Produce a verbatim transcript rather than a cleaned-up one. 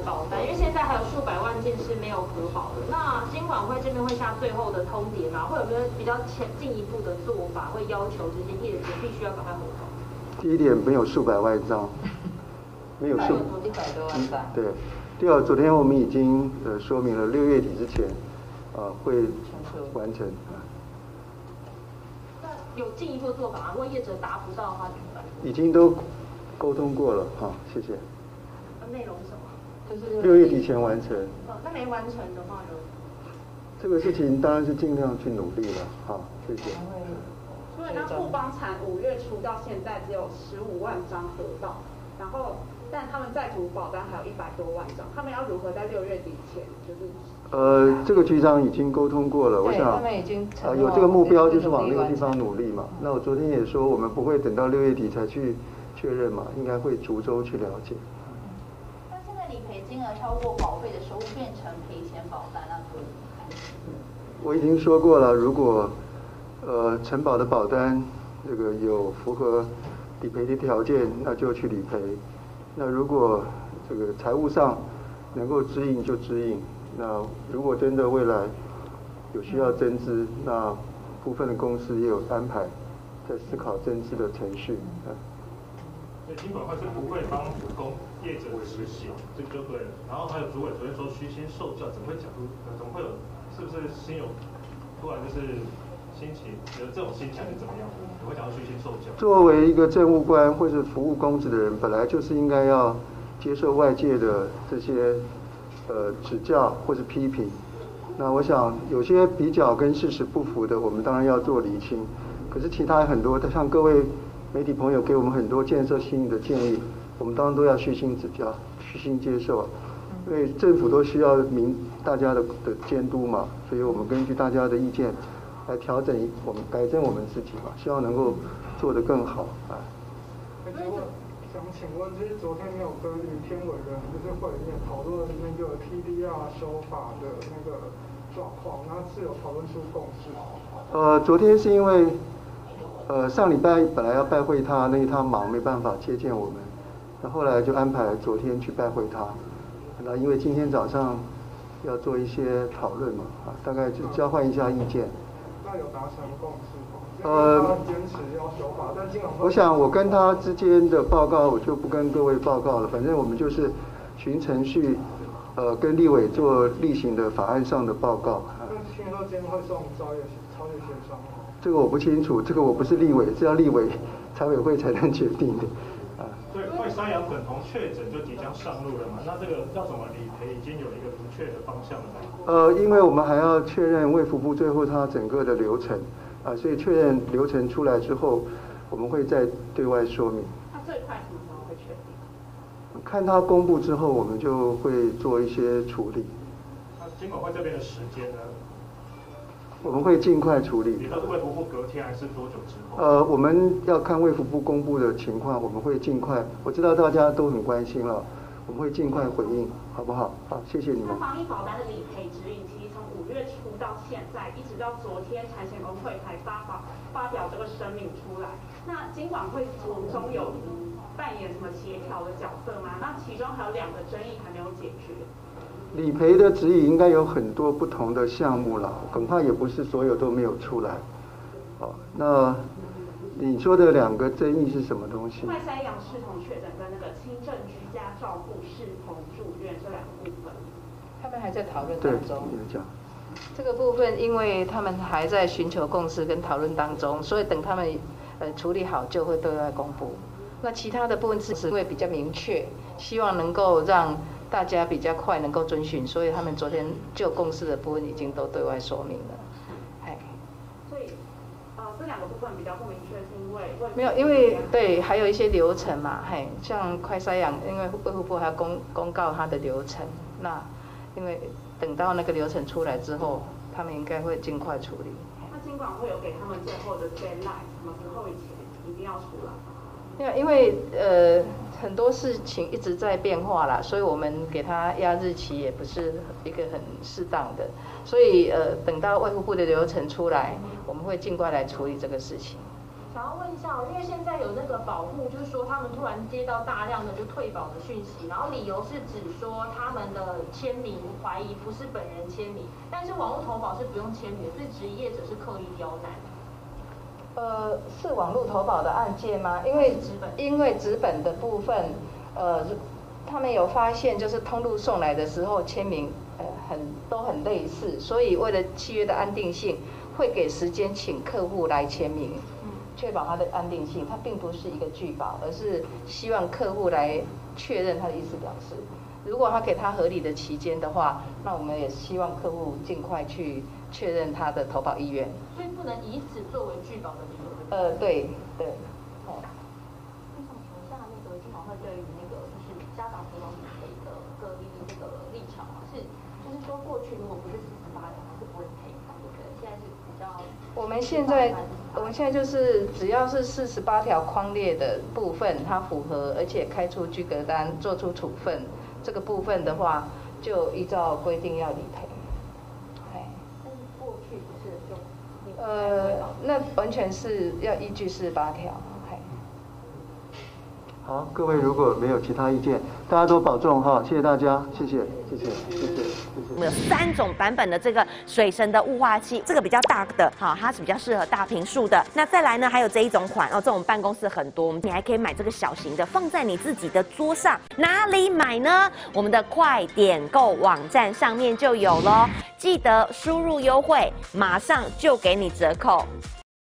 保单？因为现在还有数百万件是没有核保的。那金管会这边会下最后的通牒吗？会有没有比较前进一步的做法，会要求这些业者必须要赶快核保？ 第一点，没有数百万张，没有数一百多万张。 对。第二，昨天我们已经呃说明了，六月底之前，呃会完成。 那有进一步做法吗？如果业者达不到的话怎么办？ 已经都沟通过了，好，谢谢。 内容是什么？ 就是六月底前完成。 哦，那没完成的话呢？ 这个事情当然是尽量去努力了，好，谢谢。 所以那富邦产五月初到现在只有十五万张核到，然后但他们在途保单还有一百多万张，他们要如何在六月底前就是？ 呃，这个局长已经沟通过了，我想他们已经啊、呃、有这个目标就是往那个地方努力嘛。那我昨天也说，我们不会等到六月底才去确认嘛，应该会逐周去了解。 那现在理赔金额超过保费的收入变成赔钱保单啊？ 我已经说过了，如果呃承保的保单这个有符合理赔的条件，那就去理赔。那如果这个财务上能够支应就支应。那如果真的未来有需要增资，那部分的公司也有安排在思考增资的程序。嗯。 所以金管会是不会帮工业者实习，这就对了。然后还有主委昨天说虚心受教，怎么会讲出？怎么会有？是不是心有突然就是心情有这种心情是怎么样？你会讲到虚心受教？ 作为一个政务官或是服务公职的人，本来就是应该要接受外界的这些呃指教或是批评。那我想有些比较跟事实不符的，我们当然要做厘清。可是其他很多，像各位媒体朋友给我们很多建设性的建议，我们当然都要虚心指教、虚心接受。因为政府都需要民大家的的监督嘛，所以我们根据大家的意见来调整我们改正我们自己嘛，希望能够做得更好啊。 那我想请问，就是昨天没有跟于天委员就是会里面讨论那个 T D R 修法的那个状况，那是有讨论出共识吗？ 呃，昨天是因为呃上礼拜本来要拜会他，那他忙没办法接见我们，那后来就安排昨天去拜会他。那因为今天早上要做一些讨论嘛，啊，大概就交换一下意见。 那有达成共识吗？ 呃， 坚持要修法，但金管会。 我想我跟他之间的报告，我就不跟各位报告了。反正我们就是循程序，呃，跟立委做例行的法案上的报告。 那听说今天会送朝野朝野协商吗？ 这个我不清楚，这个我不是立委，是要立委财委会才能决定的。 所以快筛阳本同确诊就即将上路了嘛？那这个要怎么理赔已经有一个明确的方向了吗？ 呃，因为我们还要确认卫福部最后它整个的流程啊、呃，所以确认流程出来之后，我们会再对外说明。 那最快什么时候会确定？ 看它公布之后，我们就会做一些处理。 那金管会这边的时间呢？ 我们会尽快处理。 你说卫福部隔天还是多久之后？ 呃，我们要看卫福部公布的情况，我们会尽快。我知道大家都很关心了，我们会尽快回应，好不好？好，谢谢你们。 那防疫保单的理赔指引，其实从五月初到现在，一直到昨天产险工会才发表发表这个声明出来。那金管会从中有扮演什么协调的角色吗？那其中还有两个争议还没有解决。 理赔的指引应该有很多不同的项目啦，恐怕也不是所有都没有出来。哦，那你说的两个争议是什么东西？ 快筛阳视同确诊跟那个轻症居家照护视同住院这两个部分， 他们还在讨论当中。 对，你讲。 这个部分，因为他们还在寻求共识跟讨论当中，所以等他们呃处理好就会对外公布。那其他的部分是因为比较明确，希望能够让大家比较快能够遵循，所以他们昨天就共识的部分已经都对外说明了。哎， 所以呃这两个部分比较不明确，是因为没有，因为对还有一些流程嘛，嘿，像快筛阳，因为卫福部还要公公告它的流程，那因为等到那个流程出来之后，他们应该会尽快处理。 那金管会有给他们最后的 deadline， 什么时候以前一定要出来？ 因为因为呃很多事情一直在变化啦，所以我们给他压日期也不是一个很适当的，所以呃等到卫福部的流程出来，我们会尽快来处理这个事情。 想要问一下，因为现在有那个保护，就是说他们突然接到大量的就退保的讯息，然后理由是指说他们的签名怀疑不是本人签名，但是网络投保是不用签名，所以质疑业者是刻意刁难。 呃，是网络投保的案件吗？因为纸本， 因为纸本的部分，呃，他们有发现就是通路送来的时候签名呃很都很类似，所以为了契约的安定性，会给时间请客户来签名。确保它的安定性，它并不是一个拒保，而是希望客户来确认他的意思表示。如果他给他合理的期间的话，那我们也希望客户尽快去确认他的投保意愿。 所以不能以此作为拒保的理由。 呃，对对。 哦。那想请问一下，那个金管会对于那个就是家长提供理赔的个例这个立场啊，是就是说过去如果不是四十八人是不会赔的，对不对？现在是比较。 我们现在。我们现在就是只要是四十八条框列的部分，它符合，而且开出居隔单、做出处分，这个部分的话，就依照规定要理赔。哎。 但是过去不是就。 呃，那完全是要依据四十八条。 好，各位如果没有其他意见，大家都保重哈，谢谢大家，谢谢，谢谢，谢谢。 我们有三种版本的这个水神的雾化器，这个比较大的，好，它是比较适合大坪数的。那再来呢，还有这一种款哦，这种办公室很多，你还可以买这个小型的，放在你自己的桌上。哪里买呢？我们的快点购网站上面就有咯，记得输入优惠，马上就给你折扣。